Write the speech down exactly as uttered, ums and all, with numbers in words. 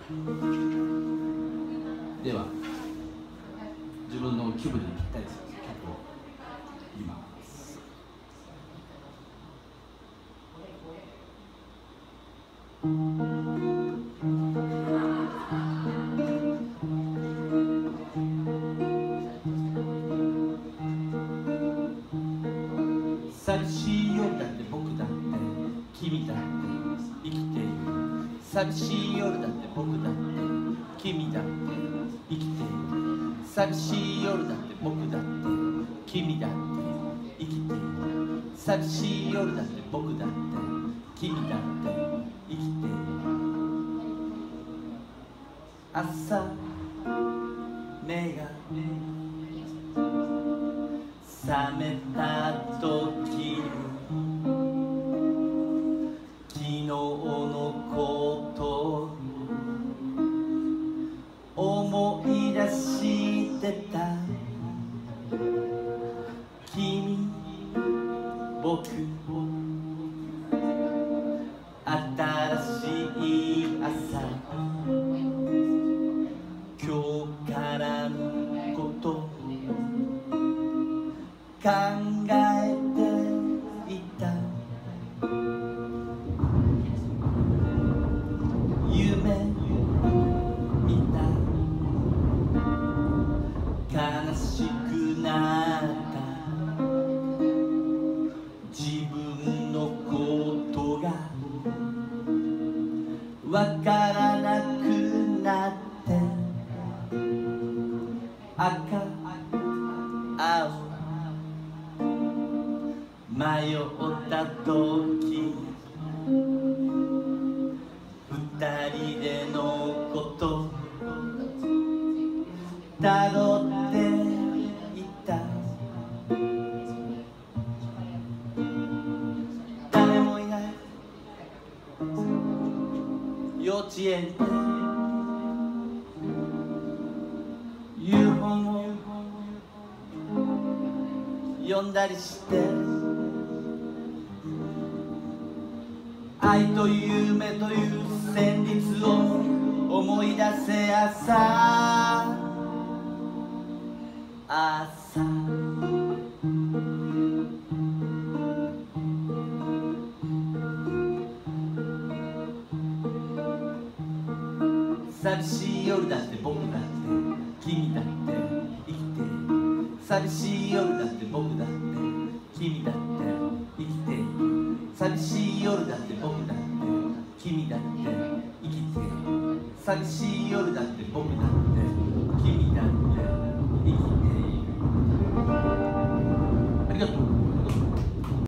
では自分の気分にぴったりする曲を言います。寂しい夜だって僕だって君だって生きている。寂しい夜だって僕だって君だって生きている。寂しい夜だって僕だって君だって生きている。寂しい夜だって僕だって君だって生きている。朝目が覚めた時、昨日のこと思い出してた。君僕新しい朝、今日からのこと考えていた。夢見た。悲しくなった自分のことがわからなくなって、赤青迷った時、二人でのことたどっていた。誰もいない幼稚園で夕本を読んだりして、愛と夢という旋律を思い出せ。朝朝寂しい夜だって僕だって君だって生きている。寂しい夜だって僕だって君だって生きている。寂しい夜だって僕だって君だって生きている。寂しい夜だって僕だって君だって生きている。ありがとう。